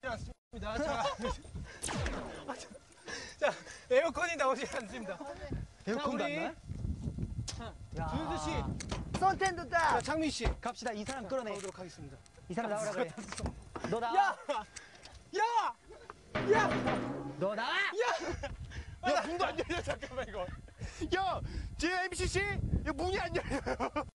않습니다. 자, 에어컨이 나오지 않습니다. 에어컨도 안 우리 나요? 준수 씨, 선텐도다. 자, 창민 씨 갑시다. 이 사람 끌어내. 가보도록 하겠습니다. 이 사람 나오라 그래. 너 나와. 야! 야! 야! 너 나와. 야, 문도 안 열려. 잠깐만 이거. 야, 제 MCC, 야, 문이 안 열려요.